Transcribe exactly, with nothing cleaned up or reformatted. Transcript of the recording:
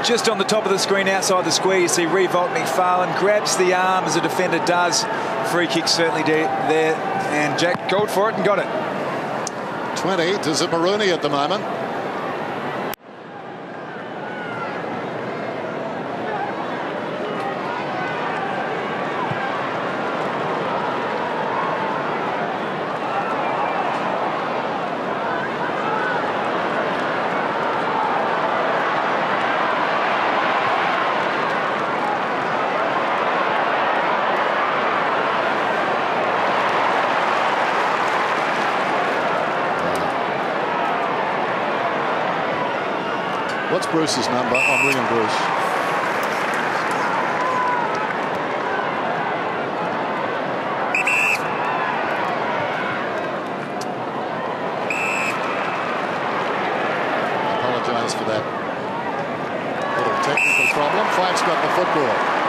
just on the top of the screen outside the square, you see Revolt McFarlane grabs the arm as a defender does. Free kick certainly there, and Jack called for it and got it. twenty to Zipperoni at the moment. What's Bruce's number? I'm ringing Bruce. Apologise for that little technical problem. Flank's got the football.